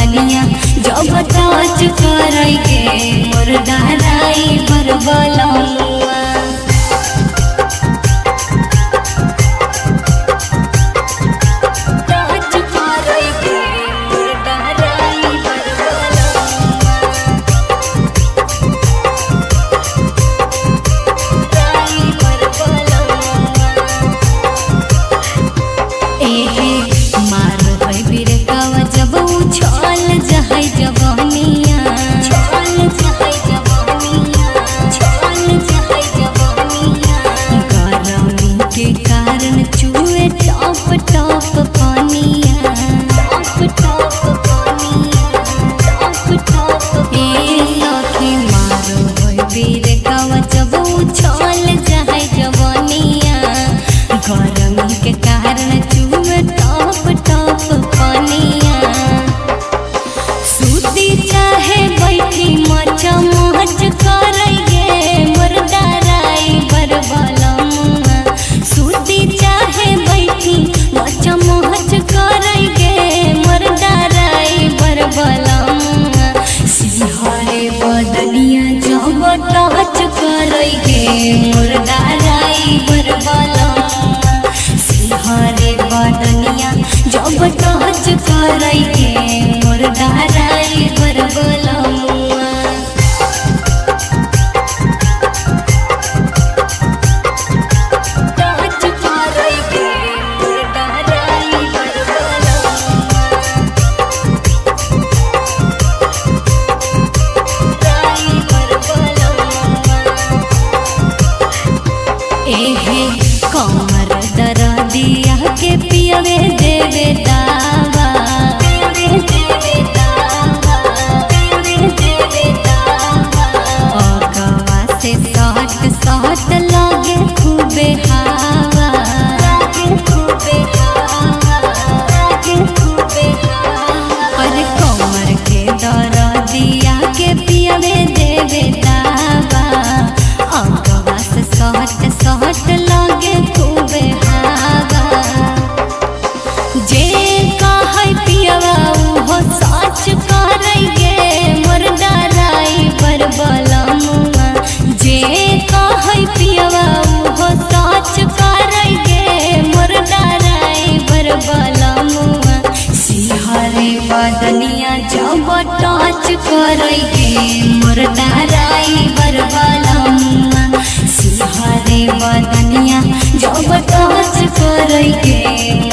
बदनिया जब टच करके मोर डराई बर बलमुआ। जब टच करके मोर डराई बर बलमुआ। टच करके मोर डराई बर बलमुआ। डराई बर बलमुआ। एहे कमर दर्दिया के पियवे देवे दावा, देवे दावा, देवे दावा। अगवा से साट साट लागे खूबे हवा, लागे खूबे हवा, लागे खूबे हवा। अरे कमर के दर्दिया के पियवे देवे दावा, अगवा से साट साट लागे खूबे हवा। जे कहै पियवा उहो सच करैगे मोर डराई बर बलमुआ। जे कहै पियवा उहो सच करैगे मोर डराई बर बलमुआ। सिहरे बदनिया जब टच करैगे मोर डराई बर बलमुआ। सिहरे बदनिया जब टच करैगे